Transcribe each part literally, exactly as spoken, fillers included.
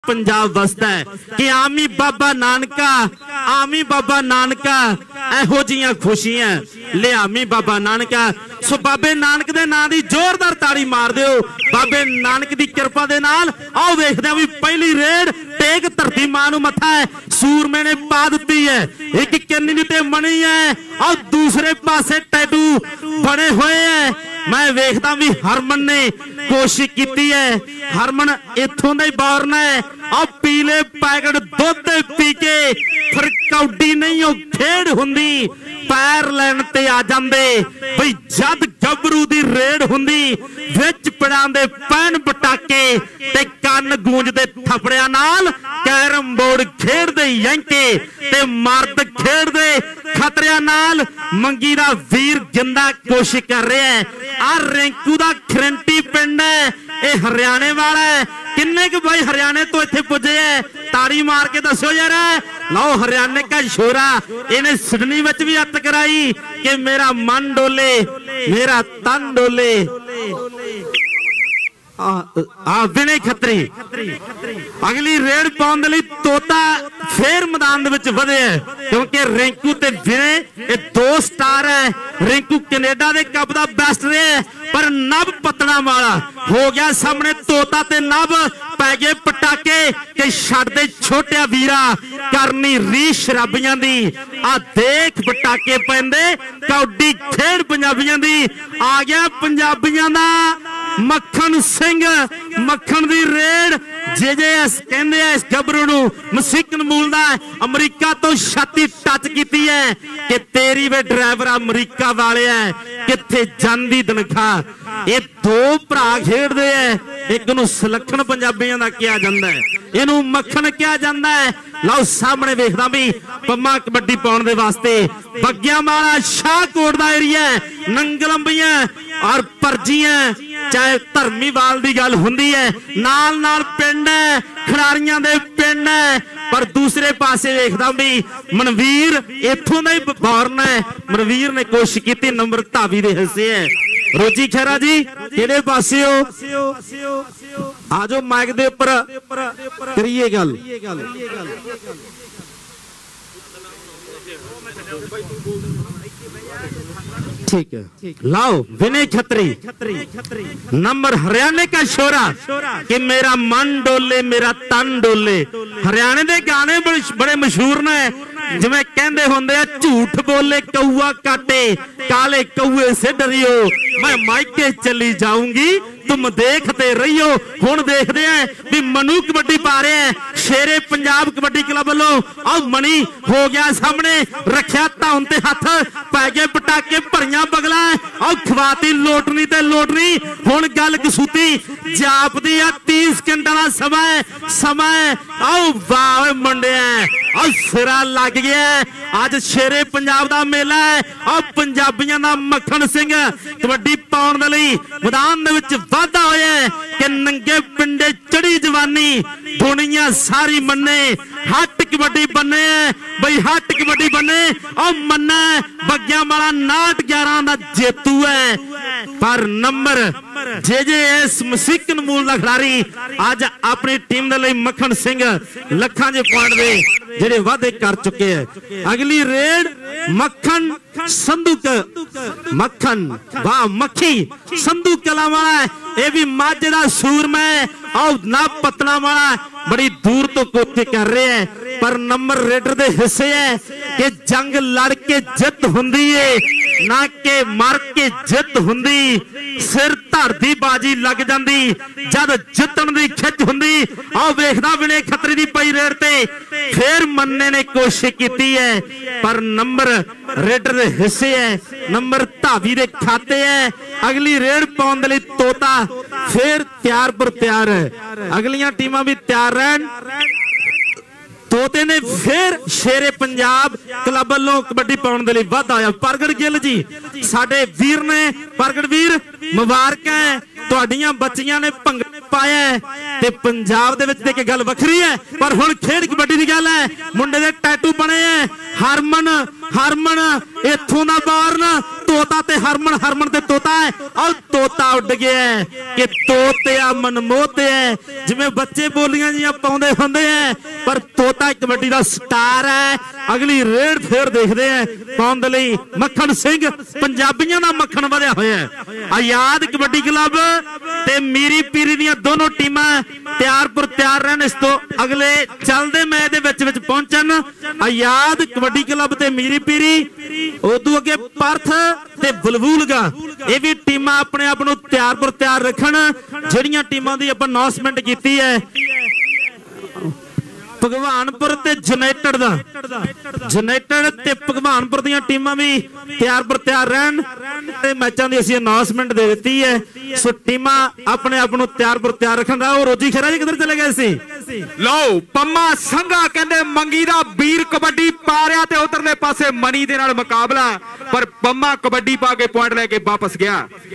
पंजाब वसदा है कि आमी बाबा नानका आमी बाबा नानका एहो जियां खुशियां ले आमी बाबा नानका। सो बाबे नानक दे नां दी जोरदार ताड़ी मार दिओ। बाबे नानक दी कृपा दे नाल आओ देखदे आ वी पहली रेड टेक धरती मां नूं मत्था है सूरमे ने पा दित्ती है। एक किन्नी ते मणी है और दूसरे पासे टैटू बने हुए हैं। मैं वेखदा भी हरमन ने कोशिश की है। हरमन इत्थों दा ही बॉर्न है और पीले पैकेट दुध पी के फिर कौडी नहीं ओ खेड हुंदी पैर लैन ते आ जांदे बई जद गबरू दी रेड हुंदी विच पड़ांदे पैन पटाके ते कन गूंजदे थपड़ियां नाल कैरम बोर्ड खेडदे यंके ते मर्द खेडदे खतरियां नाल। मंगी दा वीर जिंदा कोशिश कर रहा है। आ रिंकू दा खरंटी पिंड है ये हरियाणे वाला है। किन्ने के भाई हरियाणे तो इत्थे पुजे है ताड़ी मार के दसो यार। लो हरियाणे का छोरा इन्हें सिडनी विच भी अत कराई कि मेरा मन डोले मेरा तन डोले। आ विनय खत्री अगली रेड पाउण दे लई तोता फिर मैदान दे विच वधे है क्योंकि रिंकू ते विनय ये दो स्टार है। रिंकू कनेडा दे कप दा बेस्ट रहे है पर नब पतड़ा वाला हो गया सामने। तोता ते नब पै गए पटाके कि छड्ड दे छोटिया वीरा करनी री शराबियां दी। आ देख पटाके पैंदे कौडी खेड पंजाबियां दी। आ गया पंजाबियां दा मक्खन सिंह मक्खन दी रेड जे जे एस कहंदे इस गबरू नूं मसीकन मूल दा अमरीका तो छाती टच कीती है कि तेरी वे ड्राइवर अमरीका वाले है किथे जांदी तनखा। ये दो भरा खेडदे है एक नूं सलखण पंजाबियां दा किया जांदा है इनू मक्खन किया जांदा है। लो सामने वेखदा भी पम्मा कबड्डी पाउण दे वास्ते बग्गियां वाला शाहकोट दा एरिया नंगलंबियां और परजियां चाहे धर्मीवाल दी गल हुंदी है नाल नाल पिंड है खिडारियां दे पिंड है। पर दूसरे पासे वेखदा भी मनवीर इत्थों दा ही बॉर्न है। मनवीर ने कोशिश की नंबर धावी दे हिस्से है। रोजी खैरा जी किहड़े पासे हो आजो माइक दे उपर करिए गल। ठीक है लाओ विनय खत्री नंबर हरियाणे का छोरा कि मेरा मन डोले मेरा तन डोले। हरियाणे दे गाने बड़े मशहूर ने जिवें कहंदे हुंदे आ झूठ बोले कौआ काटे काले कौए से डरियो मैं मायके चली जाऊंगी तुम देखते रहियो। हुण देखदे हैं भी मनु कबड्डी पा रहे हैं शेरे पंजाब कबड्डी क्लब वालों। और मनी हो गया सामने रखिया धौन ते हथ पै गए पटाके भरियां बगला और खवाती लोटनी ते लोटनी। हुण गल कसूती जापदी आ तीस सेकंड वाला समा है समा है आओ वाह मुंडिया और सिरा लग गया। आज शेरे पंजाब दा मेला है और पंजाबियां दा मक्खन सिंह कबड्डी पाउण दे लई मैदान दे विच वाधा होया कि नंगे पिंडे चढ़ी जवानी दुनिया सारी मन्ने हट कबड्डी बने बई हट कबड्डी बने और मन्ना बग्गियां वाला नाट ग्यारह दा जेतू है। पर नंबर जे जे एस मसीकन मूल दा खिडारी आज अपनी टीम दे लई मक्खन सिंह लखां जे पॉइंट दे जेडे वादे कर चुके हैं। अगली रेड मक्खन संदूक मक्खन वाह मक्खी संदूक कला वाला है ये भी माझे दा सूरमा है और ना पतला वाला बड़ी दूर तो कोशिश कर रहे हैं। पर नंबर रेडर दे हिस्से है कि जंग लड़ के जित हुंदी है ना के मर के जित हुंदी। सिर धर दी बाजी लग जांदी जद जितन दी खिच हुंदी। आओ वेखदा विनय खत्री दी पई रेड ते फिर मन्ने ने कोशिश की है पर नंबर रेडर दे हिस्से है नंबर धावी दे खाते है। अगली रेड पाउण दे लई तोता फिर तैयार पर तैयार है अगलियां टीमां भी तैयार रहन। तोते ने फिर शेरे पंजाब क्लब वालों कबड्डी पाउण दे लई वाधा होया। प्रगट गिल जी साडे वीर ने प्रगट वीर मुबारक है तुहाडीआं बच्चियां ने भंग पाया ते पंजाब दे विच देख गल वखरी है। पर हुण खेड कबड्डी दी गल है, मुंडे दे टैटू बने है। हरमन हरमन इत्थों दा बारन तोता ते हरमन हरमन ते तोता है। और तोता उड़ गया है कि तोतिया मनमोते है, जिवें बच्चे बोलियां जियां पाउंदे हुंदे हैं। पर तोता कबड्डी दा स्टार है। अगली रेड फेर देखते हैं पाउण दे लई मक्खन सिंह पंजाबियां दा मक्खन वधिया होया है। आजाद कबड्डी क्लब ते मीरी पीरी दियां दोनों टीमां तैयार पर तैयार रहन इस तो अगले चलदे मैच दे विच विच पहुंचन। आजाद कबड्डी क्लब ते मीरी पीरी, उदों अगे परथ ते बलबूलगा, ये भी टीमां अपने आप नूं तैयार पर तैयार रखन। जिहड़ियां टीमां दी आपां अनाउंसमेंट कीती है, भगवानपुर ते यूनाइटेड दा यूनाइटेड ते भगवानपुर दी टीमां भी तैयार पर तैयार रहन ते मैचां दी असीं अनाउंसमेंट दे दित्ती है। सो टीमां अपने आप नूं तैयार पर तैयार रखन। और रोजी खैरा जी किधर चले गए सी? लो पम्मा संघा कहंदे मंगी दा वीर कबड्डी पा रहा ते उधरले पासे मनी दे नाल मुकाबला, पर पम्मा कबड्डी पा के पॉइंट लेके वापस गया।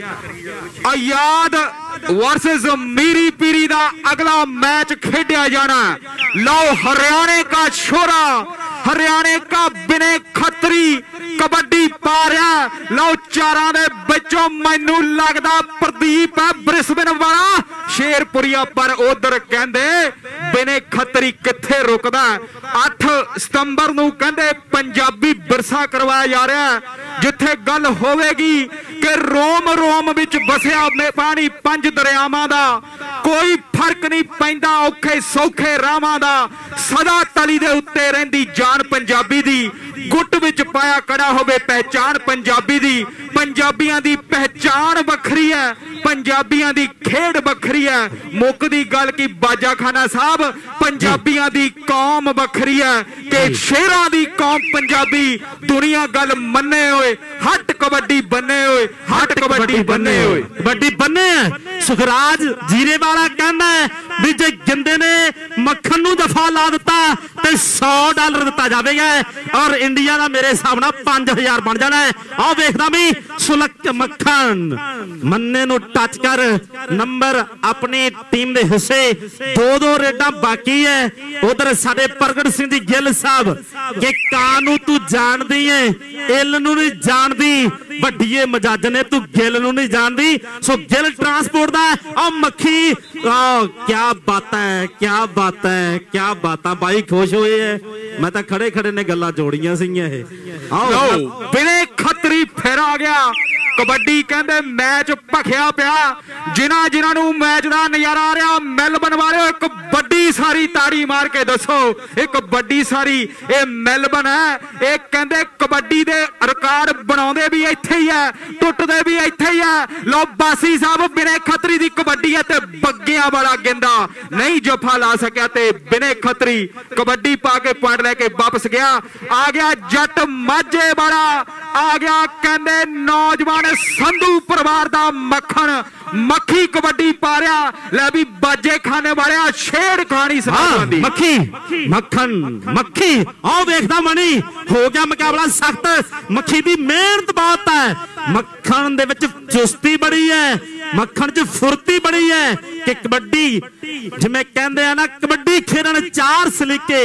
आजाद वर्सेस मीरी पीरी दा अगला मैच खेडिया जाना। लो हरियाणा का छोरा, हरियाणा का विनय खत्री कबड्डी पा रहा। लो चारां दे विचों मैनू लगदा प्रदीप है ब्रिस्बेन वाला शेरपुरिया, पर उधर कहंदे विनय खत्री कित्थे रुकदा। अठ सितंबर नूं कहंदे पंजाबी विरसा करवाया जा रहा है, जिथे गल होवेगी कि रोम रोम विच बसिया पानी पंज दरियावां दा, कोई फर्क नहीं पैंदा औखे सौखे रावां दा। सदा तली दे उत्ते रहिंदी जान पंजाबी दी, गुट विच पाया कड़ा होवे पहचान पंजाबी दी। पंजाबियां दी पहचान वखरी है, पंजाबियां दी खेड वखरी है। मुकदी गल की बाजा खाना साहब, पंजाबियां दी कौम वखरी है कि शेरां दी कौम पंजाबी। दुनिया गल मन्ने होए हट कबड्डी बन्ने होए, हट कबड्डी बन्ने होए, कबड्डी बन्ने है। सुखराज जीरे वाला कहना है भी जे जिंदे ने मक्खन नूं दफा ला दिता ते सौ डॉलर दिता जाएगा और इंडिया का मेरे हिसाब नाल पांच हजार बन जाना है। आओ देखदा भी सुलक मक्खन मन्ने नूं टच कर नंबर अपनी टीम दे हिस्से दो दो रेडा बाकी है। उधर साडे प्रगट सिंह जी गिल साहब कि कानू तू जानदी है इल नूं नहीं जानदी, वड्डीए मजाज ने तू गिल नूं नहीं जानदी। सो गिल ट्रांसपोर्ट दा आ मक्खी आ, क्या बात है, क्या बात है, क्या बात है भाई, खुश हुए है। मैं तो खड़े खड़े ने गल्लां जोड़ियां सीगियां ये। आओ विनय खत्री फिर आ गया। कबड्डी कहंदे मैच भखिया पिया, जिन्हां जिन्हां नूं मैच दा नज़ारा आ रहा मेलबर्न वाले एक बड़ी सारी ताड़ी मार के दसो, एक बड़ी सारी ये मेलबर्न है। ये कहंदे कबड्डी दे रिकॉर्ड बनाउंदे भी इत्थे ही है, टुटदे भी इत्थे ही है। लो बासी साहब विनय खत्री दी कबड्डी है ते बग्गियां वाला गेंदा नहीं जफा ला सकिया ते विनय खत्री कबड्डी पा के पॉइंट लेके वापस गया। आ गया जट माझे वाला, आ गया कहंदे नौजवान संधू परिवार दा मक्खन मक्खी कबड्डी पा रहा। ले भी बाजे खाने वाले शेर कहानी सुना दी। मक्खी मक्खन मक्खी आओ देखदा मनी हो गया मुकाबला सख्त। मक्खी दी मेहनत बहुत है, मक्खन दे विच चुस्ती बड़ी है, मक्खन च फुर्ती बड़ी है कि कबड्डी जिवें कहंदे आ ना कबड्डी खेडण चार सलीके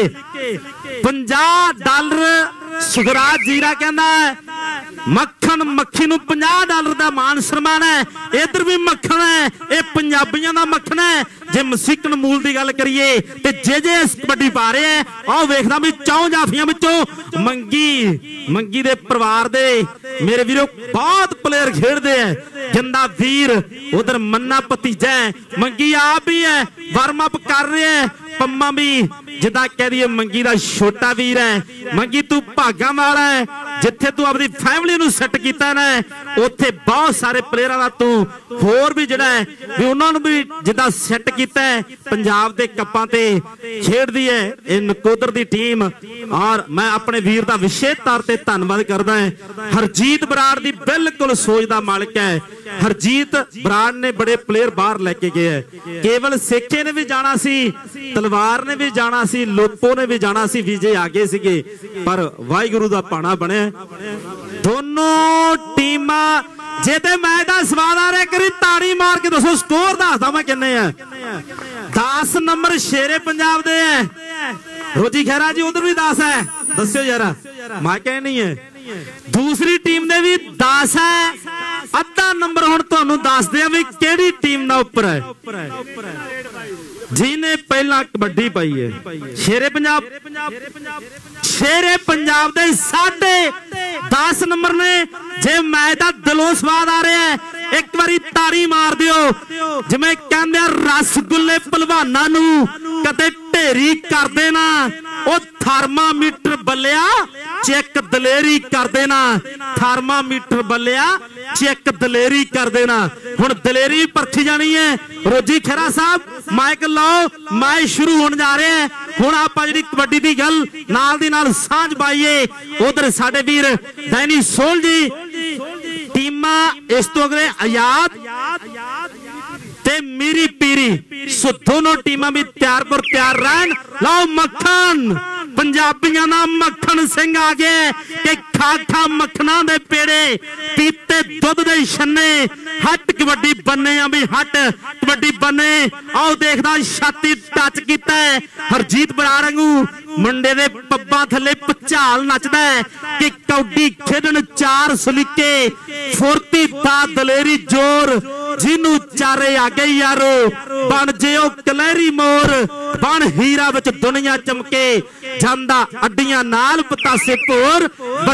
पचास डॉलर। सुखराज जीरा कहंदा है मक्खन मक्खी नूं पचास डॉलर का मान सम्मान है। इधर भी मक्खन है, ये पंजाबियों का मक्खन है। जे मसीकन मूल की गल करिए ते जे जे कबड्डी पा रहे हैं आओ वेखदा भी चौं जाफियां विचों मंगी मंगी दे परिवार दे मेरे वीरों बहुत प्लेयर खेडदे हैं। जिंदा वीर उधर मन्ना भतीजा है, मंगी आप भी है वार्म अप कर रहे हैं। पम्मा भी जिदा कह दिए मंगी दा छोटा वीर है। मंगी तू भागा वाला है, जिथे तू अपनी फैमिली नूं सेट कीता ना उत्थे बहुत सारे प्लेयरां दा तू होर भी जिहड़ा है भी उन्हां नूं भी जिदा सेट कीता है। पंजाब दे कप्पां ते खेडदी है ये नकोदर दी टीम। और मैं अपने वीर दा विशेष तौर ते धन्नवाद करदा है। हरजीत बराड़ दी बिल्कुल सोच दा मालिक है। हरजीत बराड़ ने बड़े प्लेयर बाहर लेके गए है। केवल सेखे ने भी जाना सी, तलवार ने भी जाना सी, लोपो ने भी जाना सी, विजय आगे सीगे पर वाहिगुरु दा पाना बने। दोनों टीमां जे ते मैच दा सवाल आ रहा करी ताड़ी मार के दसो स्कोर दसदा मैं किन्ने है। दस नंबर शेरे पंजाब दे है रोजी खैरा जी, उधर भी दस है, दस्यो जरा मैं कह नहीं है। दूसरी टीम दे भी दस है, अद्धा नंबर हुण तुहानू दस दिया भी केड़ी टीम दा उपर है। जिन्हें पहला कबड्डी पाई है शेरे पंजाब, शेरे पंजाब दे साढ़े दस नंबर ने। जे मैच दा दिलों स्वाद आ रहा है, एक बारी तारी मार दियो, जिवें कहंदे रसगुल्ले पहलवानां नू कदे ढेरी कर देना, ओ थर्मामीटर बल्लिया चेक दलेरी कर देना, थर्मामीटर बल्लिया चेक दलेरी कर देना। हुण दलेरी परखी जानी है। रोजी खैरा साहब माइक लाओ, मैच शुरू होने जा रहे हैं। हुण आपां जिहड़ी कबड्डी दी गल नाल दी नाल सांझ पाईए। उधर साडे वीर डैनी सोल जी, टीमां इस तो अगले आजाद ते मेरी पीरी, सो दोनों टीमां भी तैयार पर तैयार रहन। लाओ मक्खन, पंजाबियां दा मक्खन सिंह आ गया कि खा खा मक्खना दे पेड़े, पीते दुध दे छन्ने, हट कबड्डी बन्ने आ भी हट कबड्डी बन्ने। आओ देखदा छाती टच कीता है हरजीत बराड़ वांगू मुंडे दे पब्बां थल्ले भचाल नचदा है कि कौडी खेडन चार सलीके, फुर्ती दा दलेरी जोर, जिन्नू चारे आगे यारो बन जियो कलहरी मोर, बन हीरा विच दुनिया चमके जांदा अड्डियां नाल पतासे भोर।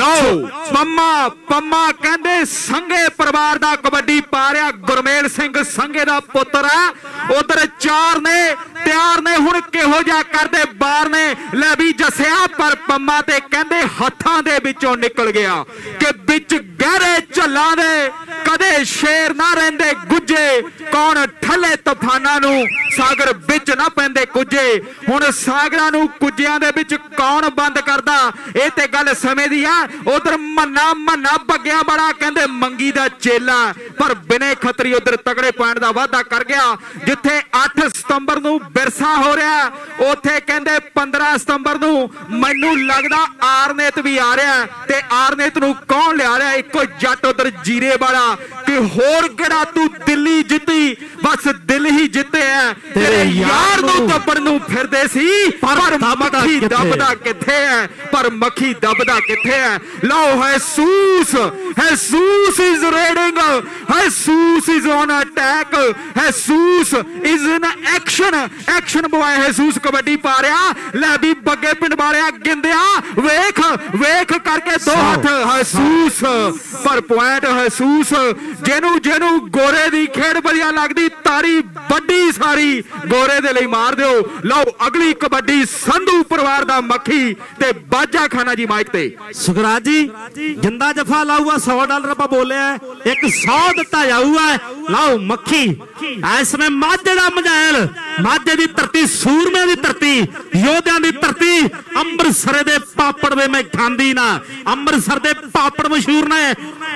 पम्मा पम्मा कहंदे संघे परिवार दा कबड्डी पा रहा गुरमेल सिंह संघे दा पुत्र है। उधर चार ने तैयार ने, हुण किहो जा करदे बार ने ले भी जसिया, पर पम्मा ते कहंदे हत्थां दे विचों निकल गया कि विच गहरे झल्लां दे कदे शेर ना रहिंदे गुज्जे, कौन ठले तूफानां नू सागर विच ना पैंदे कुजे। हुण सागरां नू कुजियां दे विच कौन बंद करदा, इह ते गल समय दी है। उधर मन्ना मन्ना बग्गिया बड़ा कहंदे मंगी दा चेला, पर बिने खतरी उधर तगड़े पॉइंट दा वादा कर गया। जिथे अठ सितंबर नू बिरसा हो रहा, उथे कहंदे पंद्रह सितंबर नू मैनू लगदा आरनेत भी आ रहा, ते आरनेत नू कौन लिया रहा, इको जट उधर जीरे वाला कि होर किहड़ा तू दिल्ली जित्ती, बस दिल ही जिते है, तेरे यार नू दबण नू फिरदे सी, पर मक्खी दबदा किथे है, पर मक्खी दबदा किथे है। लो Jesus, Jesus is raiding, Jesus is on attack, Jesus is in action, action boy Jesus kabaddi पा रहा। ले भी बग्गे पिंड वालिया गिंदिया वेख वेख करके दो हाथ Jesus, पर पॉइंट Jesus, जेनू जेनू गोरे दी खेड बढ़िया लगदी तारी बड़ी सारी गोरे दे लई मार दिओ। लो अगली कबड्डी संधू परिवार दा मक्खी ते बाजा खाना जी माइक ते। सुखराज जी जिंदा जफा लाऊआ सौ डॉलर आप बोले है, एक सौ दिता जाऊगा। लाओ मक्खी इस समय माझे दा मजाइल, माझे दी धरती, सूरमे दी धरती, योद्धियां दी धरती, अमृतसर दे पापड़ वे मैं खांदी ना, अमृतसर दे पापड़ मशहूर ने।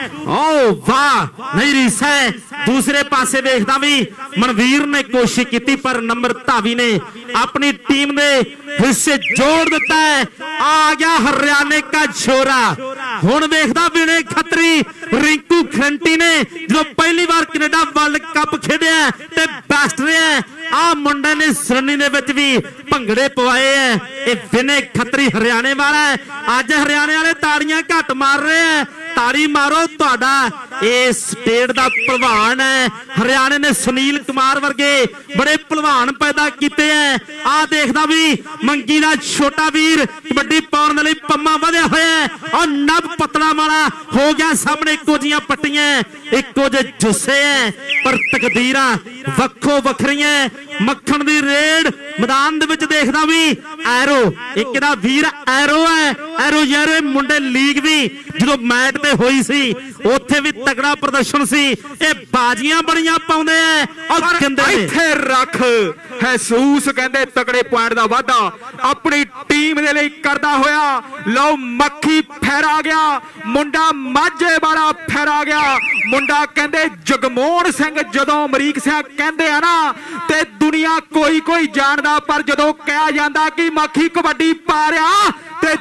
ओ वाह नहीं रीस है। दूसरे पासे देखदा भी मनवीर ने कोशिश की, पर नंबर धावी ने अपनी टीम दे हिस्से जोड़ दिता है। आ गया हरियाणे का छोरा। हुण देखदा विनय खत्री, रिंकू खरंटी ने जो पहली बार कनेडा वर्ल्ड कप खेडिया ते बेस्ट रहा। आ मुंडे ने सरनी दे विच भी भंगड़े पवाए है। ये विनय खत्री हरियाणे वाला है। अज हरियाणे वाले ताड़ियां घट मार रहे हैं, ताड़ी मारो तुहाडा ये स्टेट दा पहलवान है। हरियाणे ने सुनील कुमार वर्गे बड़े पहलवान पैदा किए हैं। आ देखदा भी मंगी दा छोटा वीर कबड्डी पाउण दे लई पम्मा वधिया होया है, और नब पतला वाला हो गया सामने। इक्को जिहियां पट्टियां इक्को जे जुस्से हैं, पर तकदीरां वक्खो वखरियां। मक्खण दी रेड मैदान दे विच देखदा भी एरो, एक दा वीर एरो है। एरो यार मुंडे लीग भी जो मैच ते होई सी उत्थे भी तगड़ा प्रदर्शन सी। ये बाजियां बड़ियां पाउंदे हैं और कहंदे इत्थे रख Jesus कहंदे तगड़े पॉइंट दा वादा अपनी टीम दे लई करदा होया। लो मक्खी फैरा गया, मुंडा माझे वाला फैरा गया। मुंडा कहंदे जगमोहन सिंह जदों अमरीक सिंह कहंदे आ ना ते दुनिया कोई कोई जानदा, पर जदों कहा जांदा कि मक्खी कबड्डी पा रहा ते दुनिया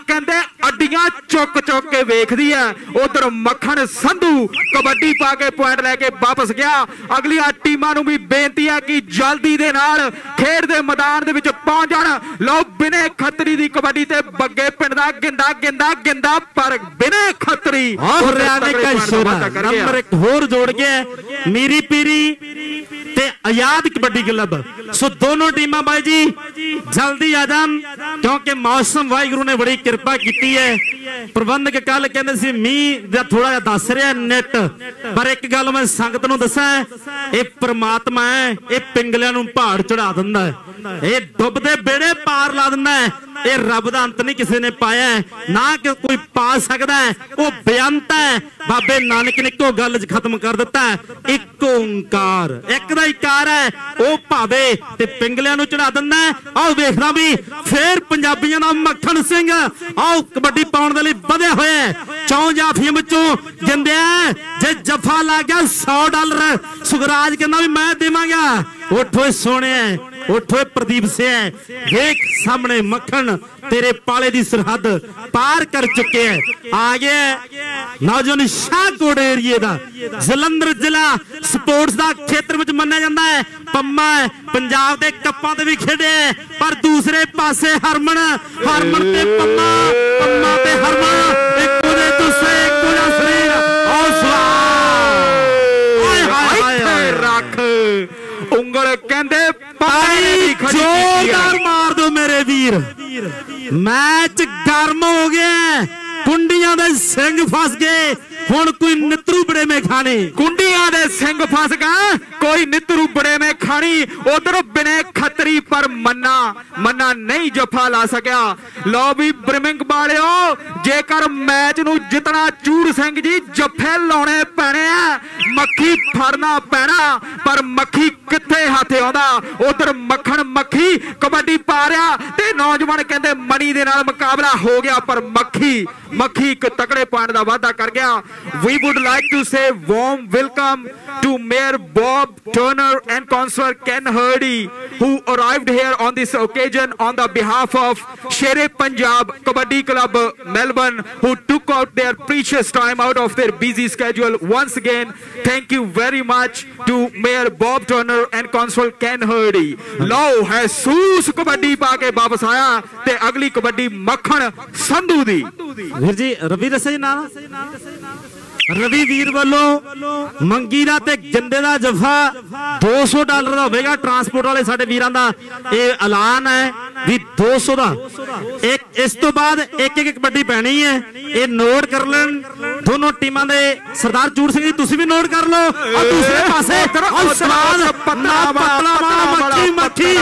कहते अड्डियां चुक चुक के वेखदी है। उधर मक्खन संधू कबड्डी पा के पॉइंट लैके वापस गया। अगलियां टीमां नूं भी बेनती है कि जल्दी दे नाल खेड दे मैदान दे विच पहुंच जाण। लो बिने खतरी दी कबड्डी ते बग्गे पिंड दा गिंदा गिंदा गिंदा पर बिने खतरी हरियाणे का शोरा नंबर एक होर जोड़ गया मीरी पीरी ते आजाद कबड्डी क्लब। सो दोनों टीमां भाई जी जल्दी आ जान क्योंकि मौसम वाहिगुरू ने बड़ी कृपा की है। प्रबंधक कल कहते सी मीह दा थोड़ा जिहा दस रहा नेट पर एक गल मैं संगत नूं दसां ये परमात्मा है ये पिंगलियां नूं पहाड़ चढ़ा दिंदा है ये डुबदे बेड़े पार ला दिंदा है। ये रब दा अंत नहीं किसी ने पाया ना कि कोई पा सकता है वो बेअंत है। बाबे नानक ने इको गल खत्म कर दिता है एक ओंकार एक दा इकार है वो भावे ते पिंगलियां नूं चढ़ा दिंदा है। आओ देखदा भी फिर पंजाबियां दा मक्खन सिंह आओ कबड्डी पाउण दे लई वधे होए चौं जाफियां विचों जिंदिया जे जफा ला गया सौ डॉलर सुखराज कहना भी मैं देवांगा। उठो सोने उठो प्रदीप से देख सामने मक्खन तेरे पाले दी सरहद पार कर चुके हैं। आ गया नौजवान शाहकोट एरिए दा जलंधर जिला स्पोर्ट्स दा क्षेत्र में मन्निया जाता है। पम्मा पंजाब दे कप्पां ते भी खेडे पर दूसरे पासे हरमन हरमन ते पम्मा पम्मा ते हरमन इक्को दे दूसरे इक्को दा शरीर आओ हाय हाय हाय रख उंगल कहंदे जोरदार मार दो मेरे वीर। मैच गर्म हो गया कुंडियां दे सिंह फस गए हुण कोई नितरू बड़े में खाने कुंडियां दे सिंह फस गए कोई नितरू बड़े में खानी। उधर बिने खतरी पर मन्ना मन्ना नहीं जफा ला सकिया। लो भी ब्रिमिंग वालिओ जेकर मैच नूं जितना चूड़ सिंह जी जफे लाने पैने आ मक्खी फड़ना पैना पर मक्खी किथे हाथे आउंदा। उधर मक्खन मक्खी कबड्डी पा रहा ते नौजवान कहंदे मनी दे नाल मुकाबला हो गया पर मक्खी मक्खी एक तकड़े पॉइंट दा वादा कर गया। We would like to say warm welcome to Mayor Bob Turner and Councillor Ken Hardy who arrived here on this occasion on the behalf of Shere Punjab Kabaddi Club Melbourne who took out their precious time out of their busy schedule. Once again, thank you very much to Mayor Bob Turner and Councillor Ken Hardy. Lau hai Soos Kabaddi पा के वापस आया ते अगली कबड्डी मक्खन संधू दी। वीर जी रवि रसे नाम रवि वीर वालों मंगीरा ते गंदे दा जफा दो सौ डॉलर दा होगा। ट्रांसपोर्ट वाले साडे वीरां दा ये ऐलान है भी दो सौ दा एक इस तो बाद एक एक कबड्डी पैनी है ये नोट कर लें दोनों टीमां दे। सरदार चूड़ सिंह जी तुसी भी नोट कर लो और दूसरे पासे और स्वाद पतला पतला मक्खी मक्खी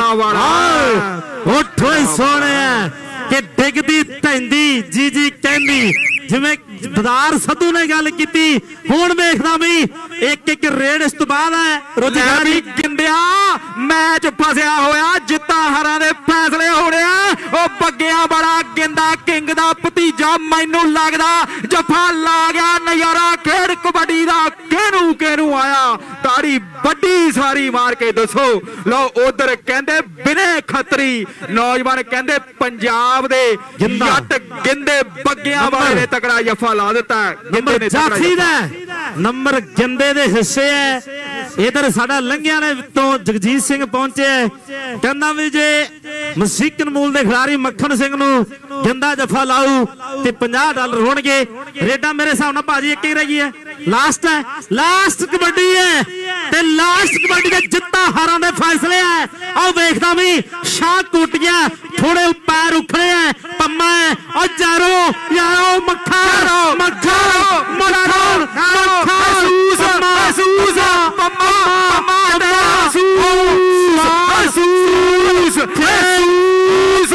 उठो सोने कि डिगदी ढैंदी जी जी कहंदी जिवें ददार सद्धू ने गल कीती हुण वेखदा भी एक एक रेड इस तो बाद है रोजगारी गिंदिया मैच फसिया होया जित्ता हरा दे फैसले हो रहे ओ बग्गिया बड़ा गिंदा किंग दा भतीजा मैनू लगदा जफा ला गया नजारा खेड कबड्डी दा केनू केनू आया ताड़ी बड़ी सारी मार के दसो। लो उधर कहंदे बिने खतरी नौजवान कहंदे पंजाब दे जट गिंदे बग्गिया वाले ने तकड़ा जफा ला दिता नंबर जाफी दा नंबर गिंदे दे हिस्से है। इधर साडा लंघिया ने तो जगजीत सिंह पहुंचे कहंदा भी जे मसीकन मूल दे खिलाड़ी मक्खन सिंह नू गिंदा जफा लाऊ ते पचास डॉलर होणगे। रेडा मेरे हिसाब नाल भाजी एक ही रही है लास्ट है लास्ट कबड्डी है ते लास्ट कबड्डी दे जित्ता हारां दे फैसले है। आओ वेखदा भी शाह कोटिया थोड़े पैर उखड़े हैं पम्मा है और जारो यारो मक्खन मक्खन मक्खन महसूस महसूस पम्मा पम्मा महसूस महसूस महसूस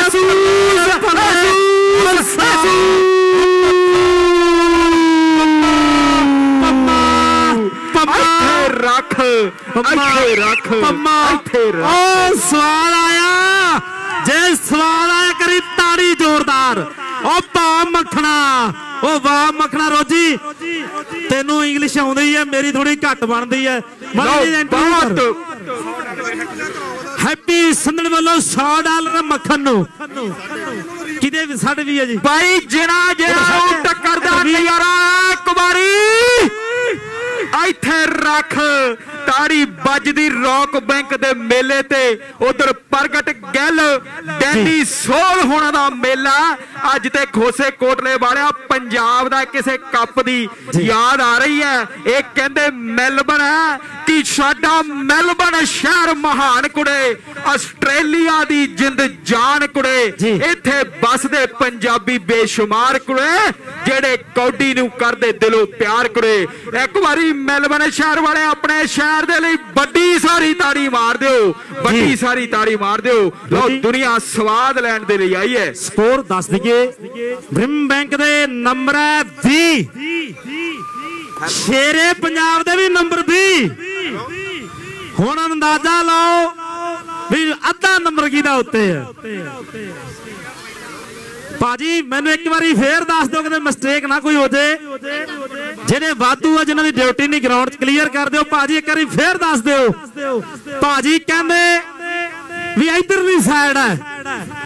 महसूस रख रख पम्मा ओ सवाल आया जे सवाल आया करी ताड़ी जोरदार ओ वाह मखना ओ वाह मखना रोजी तेनू इंग्लिश आउंदी है मेरी थोड़ी घट बनदी है। हैप्पी संदड़ वालों सौ डॉलर मक्खन नो किदे साढ़े भी है जी भाई जिना जिना टक्कर दा नजारा कुमारी इत्थे रख ताड़ी बजदी रॉक बैंक दे मेले ते उधर प्रगट गैल डैनी सोल होना दा मेला अज ते खोसे कोटले वाले पंजाब दा किसे कप दी याद आ रही है। एक कहंदे मेलबर्न है कि साडा मेलबर्न शहर महान कुड़े आस्ट्रेलिया दी जिंद जान कुड़े इत्थे बसदे पंजाबी बेशुमार कुड़े जेड़े कौडी नूं करदे दिलों प्यार कुड़े। एक बारी मेलबर्न शहर वाले अपने शहर दे लई बड़ी सारी ताड़ी मार दिओ बड़ी सारी ताड़ी मार दिओ। लो दुनिया स्वाद लैण दे लई आई है। स्कोर दस दिए ब्रिम बैंक दे नंबर है भी शेरे पंजाब दे भी नंबर भी हुण अंदाजा लाओ भी अद्धा नंबर किहदा उत्ते है। भाजी मैनू एक बारी फिर दस दो कि मिस्टेक ना कोई हो जाए जेडे वाधू है जिन्हों की ड्यूटी नहीं ग्राउंड क्लीयर कर दो भाजी एक बारी फिर दस दो भाजी कहंदे भी इधरली साइड है